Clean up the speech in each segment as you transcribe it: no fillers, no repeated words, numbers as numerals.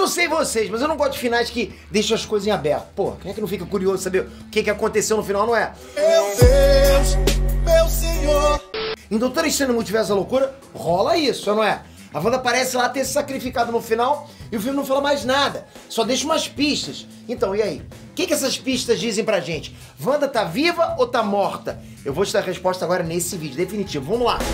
não sei vocês, mas eu não gosto de finais que deixam as coisas em aberto. Pô, quem é que não fica curioso saber o que aconteceu no final, não é? Meu Deus, meu Senhor. Em Doutor Estranho no Multiverso da Loucura, rola isso, não é? A Wanda parece lá ter se sacrificado no final e o filme não fala mais nada. Só deixa umas pistas. Então, e aí? O que essas pistas dizem pra gente? Wanda tá viva ou tá morta? Eu vou te dar a resposta agora nesse vídeo definitivo. Vamos lá.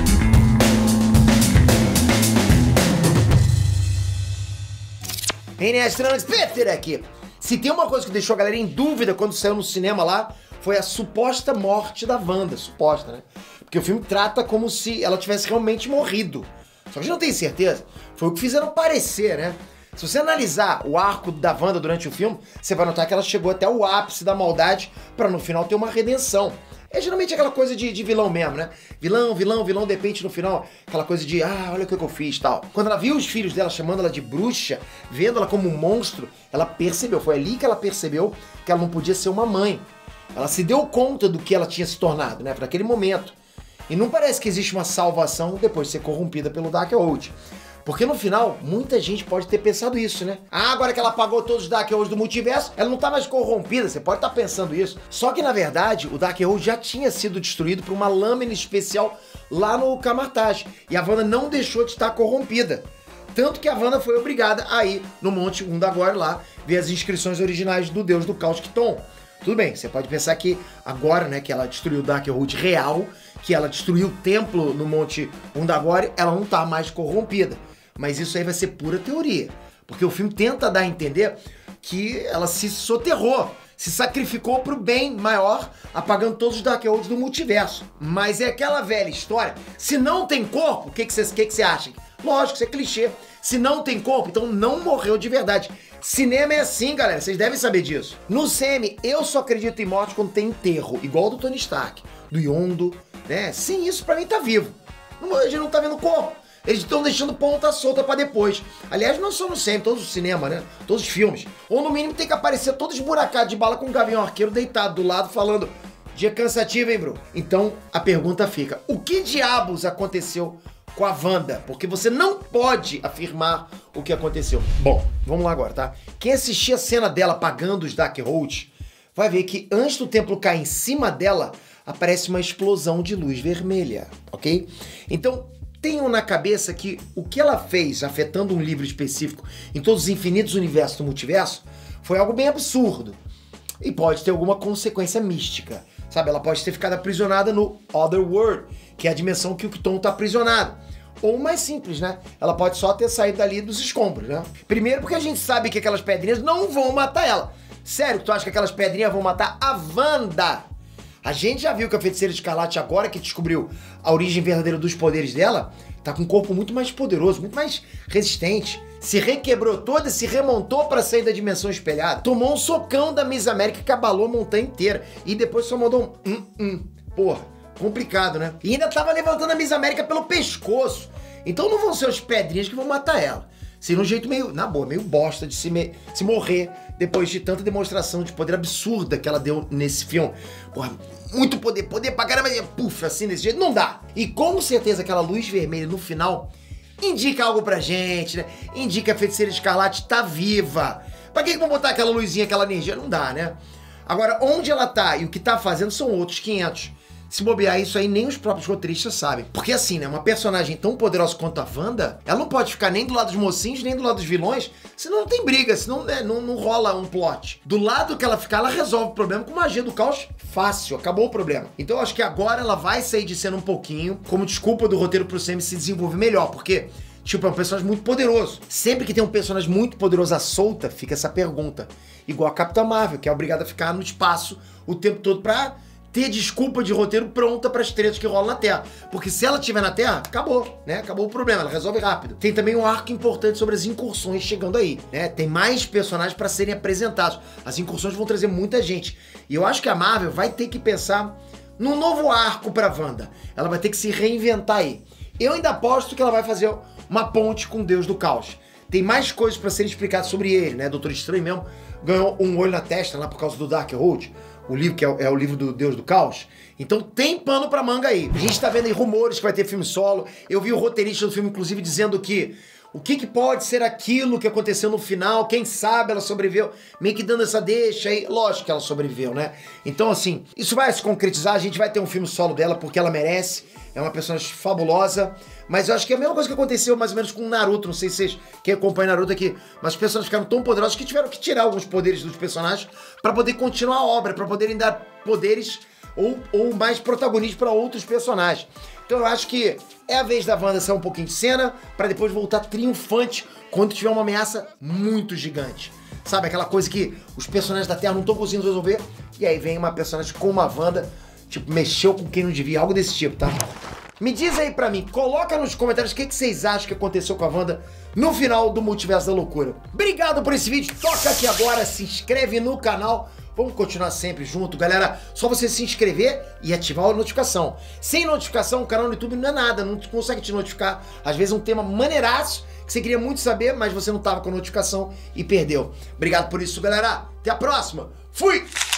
Astronauts Peter aqui. Se tem uma coisa que deixou a galera em dúvida quando saiu no cinema lá, foi a suposta morte da Wanda. Suposta, né? Porque o filme trata como se ela tivesse realmente morrido. Só que a gente não tem certeza. Foi o que fizeram parecer, né? Se você analisar o arco da Wanda durante o filme, você vai notar que ela chegou até o ápice da maldade pra no final ter uma redenção. É geralmente aquela coisa de vilão mesmo, né? Vilão, de repente no final, aquela coisa de, olha o que eu fiz e tal. Quando ela viu os filhos dela chamando ela de bruxa, vendo ela como um monstro, ela percebeu, foi ali que ela percebeu que ela não podia ser uma mãe. Ela se deu conta do que ela tinha se tornado, né? Naquele momento. E não parece que existe uma salvação depois de ser corrompida pelo Darkhold. Porque no final, muita gente pode ter pensado isso, né? Agora que ela apagou todos os Darkholds do multiverso, ela não tá mais corrompida, você pode estar pensando isso. Só que, na verdade, o Darkhold já tinha sido destruído por uma lâmina especial lá no Kamar-Taj. E a Wanda não deixou de estar corrompida. Tanto que a Wanda foi obrigada a ir no Monte Undagore lá, ver as inscrições originais do Deus do Caos Chthon. Tudo bem, você pode pensar que agora, né, que ela destruiu o Darkhold real, que ela destruiu o templo no Monte Undagore, ela não tá mais corrompida. Mas isso aí vai ser pura teoria, porque o filme tenta dar a entender que ela se soterrou, se sacrificou pro bem maior, apagando todos os Darkholds do multiverso. Mas é aquela velha história, se não tem corpo, o que você acha? Lógico, isso é clichê. Se não tem corpo, então não morreu de verdade. Cinema é assim, galera, vocês devem saber disso. No CM, eu só acredito em morte quando tem enterro, igual do Tony Stark, do Yondo, né? Sem isso, pra mim, tá vivo. A gente não tá vendo corpo. Eles estão deixando ponta solta pra depois. Aliás, não só no CM, todos os cinemas, né? Todos os filmes. Ou no mínimo tem que aparecer todo esburacado de bala com um Gavião Arqueiro deitado do lado falando: dia cansativo, hein, bro? Então, a pergunta fica: o que diabos aconteceu com a Wanda? Porque você não pode afirmar o que aconteceu. Bom, vamos lá agora, tá? Quem assistir a cena dela apagando os Darkholds vai ver que antes do templo cair em cima dela, aparece uma explosão de luz vermelha, ok? Então, tenham na cabeça que o que ela fez afetando um livro específico em todos os infinitos universos do multiverso foi algo bem absurdo. E pode ter alguma consequência mística. Sabe, ela pode ter ficado aprisionada no Otherworld, que é a dimensão que o Chthon tá aprisionado. Ou mais simples, né? Ela pode só ter saído dali dos escombros, né? Primeiro porque a gente sabe que aquelas pedrinhas não vão matar ela. Sério, tu acha que aquelas pedrinhas vão matar a Wanda? A gente já viu que a Feiticeira Escarlate, agora que descobriu a origem verdadeira dos poderes dela, tá com um corpo muito mais poderoso, muito mais resistente. Se requebrou toda, se remontou pra sair da dimensão espelhada. Tomou um socão da Miss América que abalou a montanha inteira. E depois só mandou um Porra, complicado, né? E ainda tava levantando a Miss América pelo pescoço. Então não vão ser as pedrinhas que vão matar ela. Seria um jeito meio, na boa, meio bosta de se morrer depois de tanta demonstração de poder absurda que ela deu nesse filme. Porra, muito poder pra caramba, puf, assim, desse jeito, não dá. E com certeza aquela luz vermelha no final indica algo pra gente, né? Indica que a Feiticeira Escarlate tá viva. Pra que vão botar aquela luzinha, aquela energia? Não dá, né? Agora, onde ela tá e o que tá fazendo são outros 500. Se bobear isso aí, nem os próprios roteiristas sabem. Porque assim, né, uma personagem tão poderosa quanto a Wanda, ela não pode ficar nem do lado dos mocinhos, nem do lado dos vilões, senão não tem briga, senão né, não rola um plot. Do lado que ela ficar, ela resolve o problema com magia do caos fácil, acabou o problema. Então eu acho que agora ela vai sair de cena um pouquinho, como desculpa do roteiro pro Sam se desenvolver melhor, porque tipo, é um personagem muito poderoso. Sempre que tem um personagem muito poderoso à solta, fica essa pergunta. Igual a Capitã Marvel, que é obrigada a ficar no espaço o tempo todo pra ter desculpa de roteiro pronta para as tretas que rolam na Terra. Porque se ela estiver na Terra, acabou, né? Acabou o problema, ela resolve rápido. Tem também um arco importante sobre as incursões chegando aí, né? Tem mais personagens para serem apresentados. As incursões vão trazer muita gente. E eu acho que a Marvel vai ter que pensar num novo arco pra Wanda. Ela vai ter que se reinventar aí. Eu ainda aposto que ela vai fazer uma ponte com o Deus do Caos. Tem mais coisas para serem explicadas sobre ele, né? Doutor Estranho mesmo ganhou um olho na testa lá por causa do Darkhold. O livro que é o livro do Deus do Caos. Então tem pano pra manga aí. A gente tá vendo aí rumores que vai ter filme solo. Eu vi o roteirista do filme, inclusive, dizendo que O que pode ser aquilo que aconteceu no final? Quem sabe ela sobreviveu? Meio que dando essa deixa aí. Lógico que ela sobreviveu, né? Então, assim, isso vai se concretizar. A gente vai ter um filme solo dela porque ela merece. É uma personagem fabulosa. Mas eu acho que é a mesma coisa que aconteceu mais ou menos com o Naruto. Não sei se vocês quem acompanha Naruto aqui. Mas os personagens ficaram tão poderosos que tiveram que tirar alguns poderes dos personagens pra poder continuar a obra, pra poderem dar poderes ou mais protagonismo pra outros personagens. Então eu acho que é a vez da Wanda sair um pouquinho de cena pra depois voltar triunfante quando tiver uma ameaça muito gigante. Sabe, aquela coisa que os personagens da Terra não estão conseguindo resolver e aí vem uma personagem como a Wanda, tipo, mexeu com quem não devia, algo desse tipo, tá? Me diz aí pra mim, coloca nos comentários o que vocês acham que aconteceu com a Wanda no final do Multiverso da Loucura. Obrigado por esse vídeo, toca aqui agora, se inscreve no canal. Vamos continuar sempre junto, galera. Só você se inscrever e ativar a notificação. Sem notificação, o canal no YouTube não é nada, não consegue te notificar. Às vezes é um tema maneiraço que você queria muito saber, mas você não tava com a notificação e perdeu. Obrigado por isso, galera. Até a próxima. Fui!